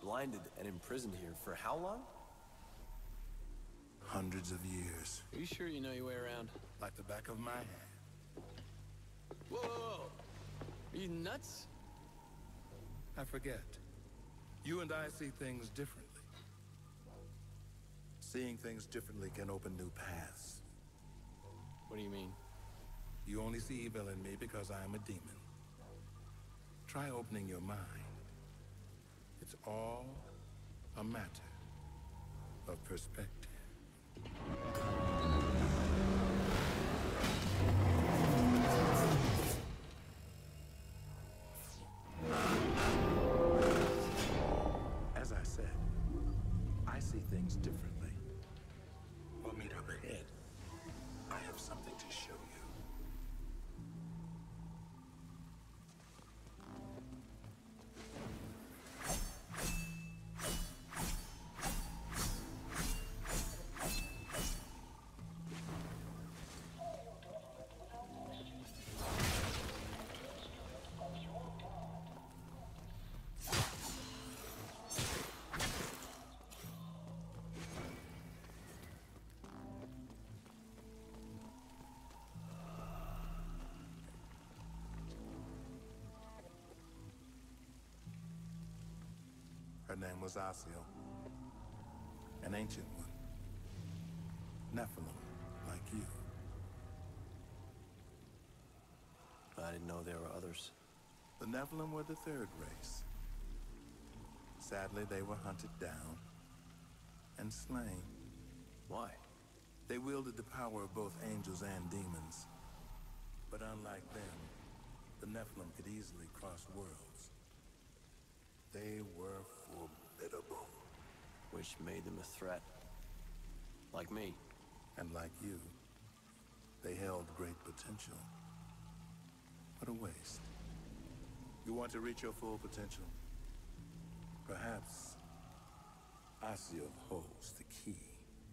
blinded and imprisoned here for how long? Hundreds of years. Are you sure you know your way around? Like the back of my hand. Whoa, whoa, whoa. Are you nuts? I forget. You and I see things differently. Seeing things differently can open new paths. What do you mean? You only see evil in me because I am a demon. Try opening your mind. It's all a matter of perspective. As I said, I see things differently. We'll meet up ahead. I have something to show you. Her name was Asiel, an ancient one. Nephilim, like you. I didn't know there were others. The Nephilim were the third race. Sadly, they were hunted down and slain. Why? They wielded the power of both angels and demons. But unlike them, the Nephilim could easily cross worlds. They were formidable. Which made them a threat. Like me. And like you, they held great potential. What a waste. You want to reach your full potential? Perhaps Asiel holds the key.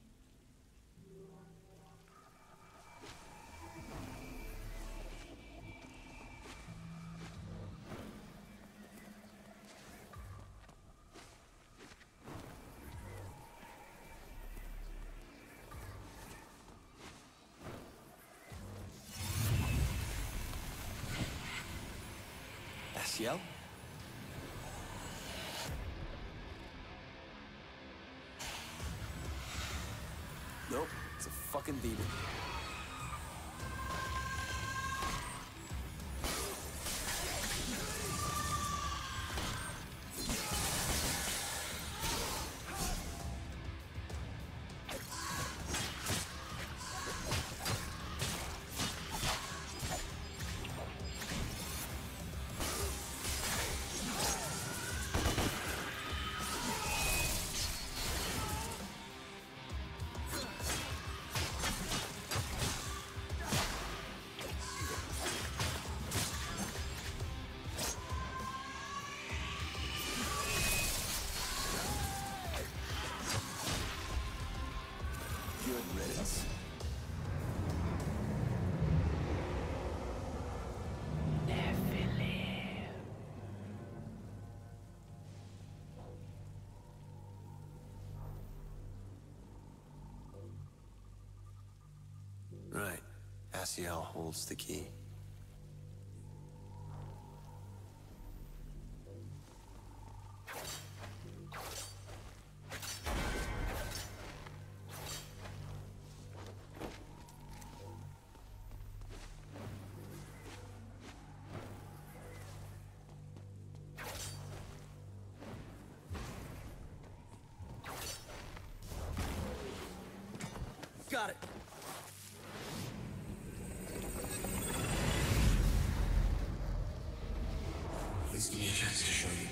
Asiel? Nope, it's a fucking demon. Good riddance. Nephilim. Right. Asiel holds the key. Got it. Please give me a chance to show you.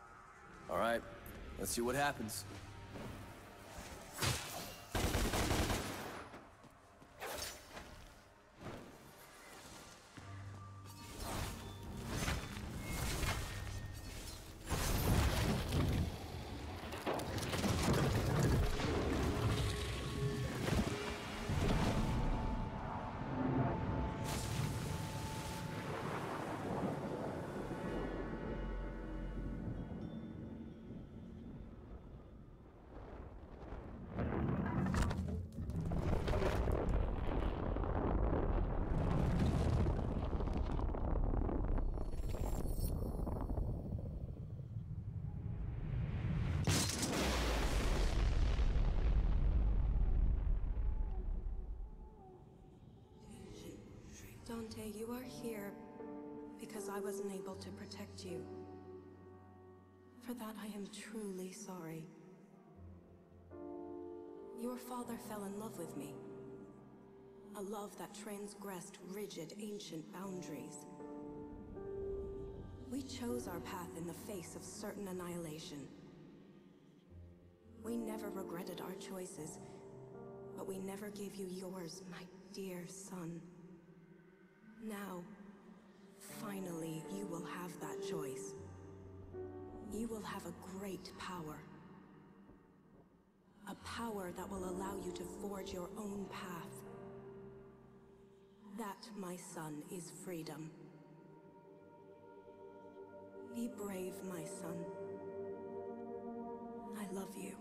All right, let's see what happens. Dante, you are here because I wasn't able to protect you. For that, I am truly sorry. Your father fell in love with me. A love that transgressed rigid, ancient boundaries. We chose our path in the face of certain annihilation. We never regretted our choices, but we never gave you yours, my dear son. Now, finally, you will have that choice. You will have a great power. A power that will allow you to forge your own path. That, my son, is freedom. Be brave, my son. I love you.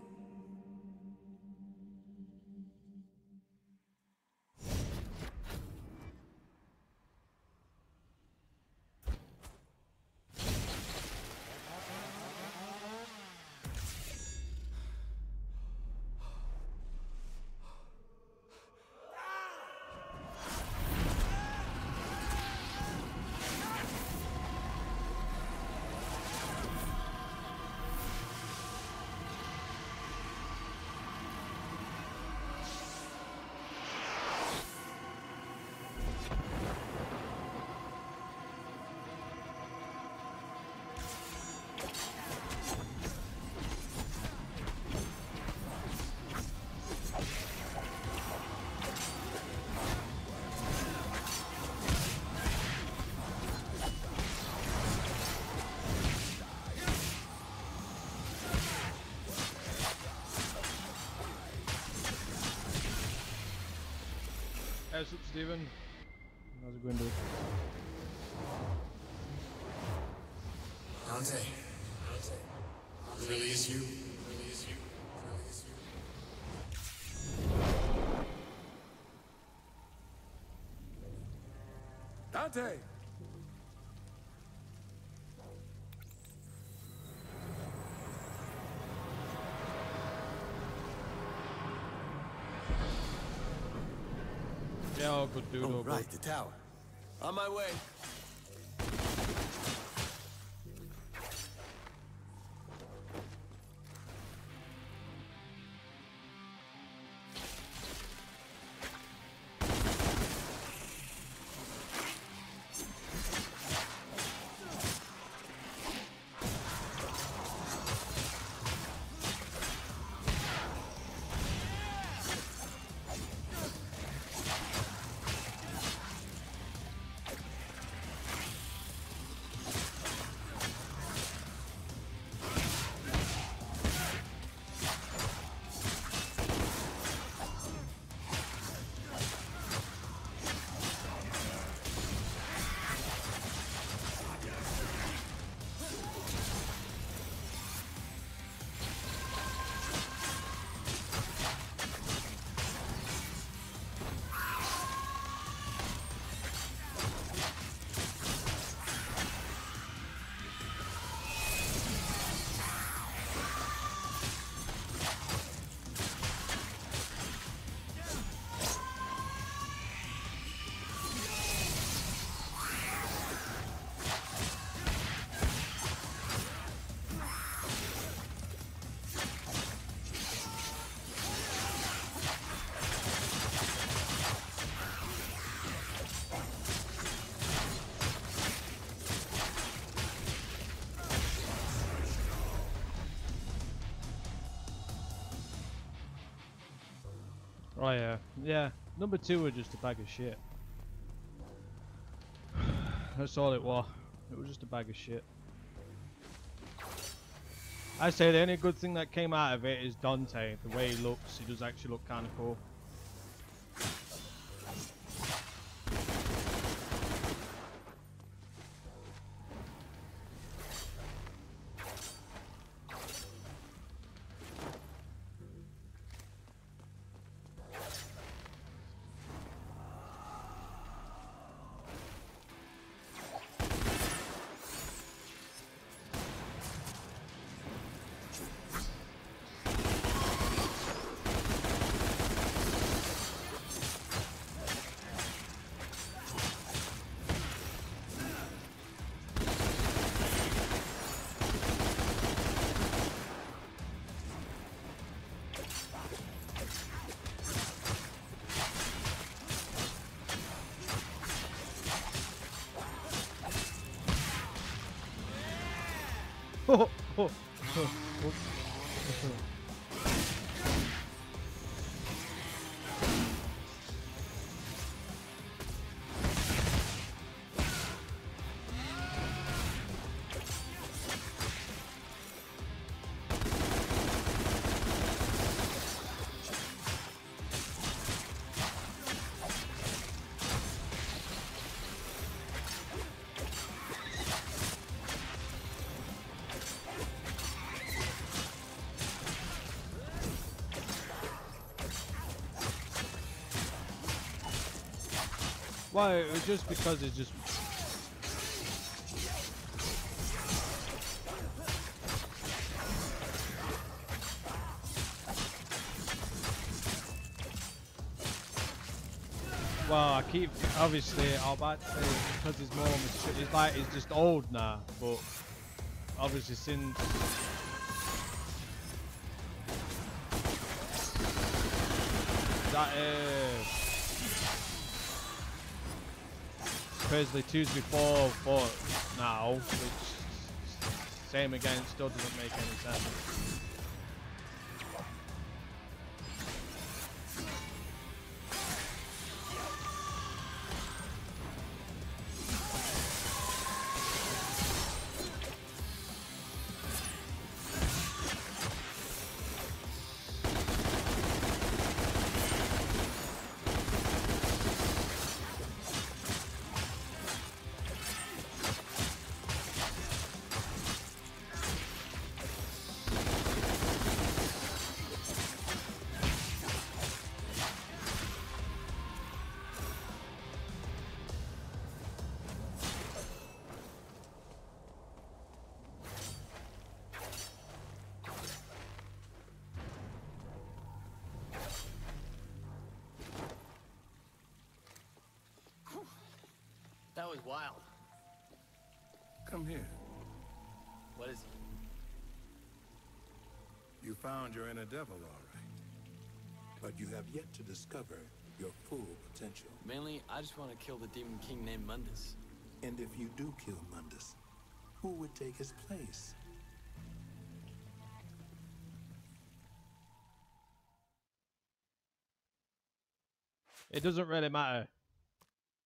What's up, Steven? How's it going, dude? Dante. It really is you. It really is you. It really is you. Dante! Yeah, all good, dude. All Right, good. the tower. On my way. Oh yeah, yeah. Number 2 were just a bag of shit. That's all it was. It was just a bag of shit. I say the only good thing that came out of it is Dante. The way he looks, he does actually look kind of cool. Well, it was just because it's just. Well, I keep obviously I'm about to say because he's more mature. It's like he's just old now, but obviously since that Presley 2's before now, which same again still doesn't make any sense. That was wild. Come here. What is it? You found your inner devil, all right. But you have yet to discover your full potential. Mainly, I just want to kill the demon king named Mundus. And if you do kill Mundus, who would take his place? It doesn't really matter.